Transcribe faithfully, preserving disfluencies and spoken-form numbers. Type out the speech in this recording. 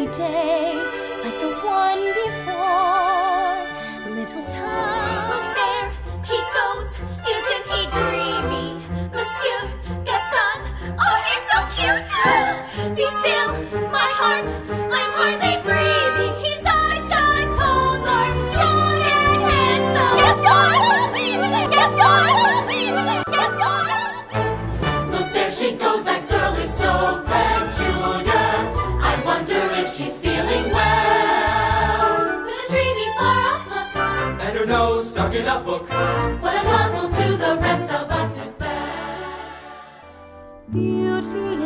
every day like the one before. Little time. Look there, he goes. Isn't he dreamy? Monsieur Gaston, oh, he's so cute. Be still, my heart, I'm hardly breathing. He's such a tall, dark, strong, and handsome. Gaston! Gaston! Gaston! Look, there she goes. That girl is so peculiar. I wonder if she's feeling well. With a dreamy, far-off look, and her nose stuck in a book. What a puzzle to the rest of us is bad. Beauty